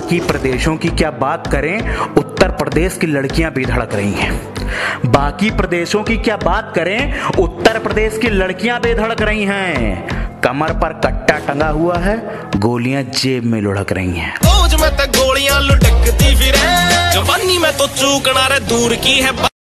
बाकी प्रदेशों की क्या बात करें, उत्तर प्रदेश की लड़कियां बेधड़क रही हैं। बाकी प्रदेशों की क्या बात करें, उत्तर प्रदेश की लड़कियां बेधड़क रही हैं। कमर पर कट्टा टंगा हुआ है, गोलियां जेब में लुढ़क रही हैं। फौज में तो गोलियां लुढ़कती फिरे, जवानी में तो चूकना रे दूर की है।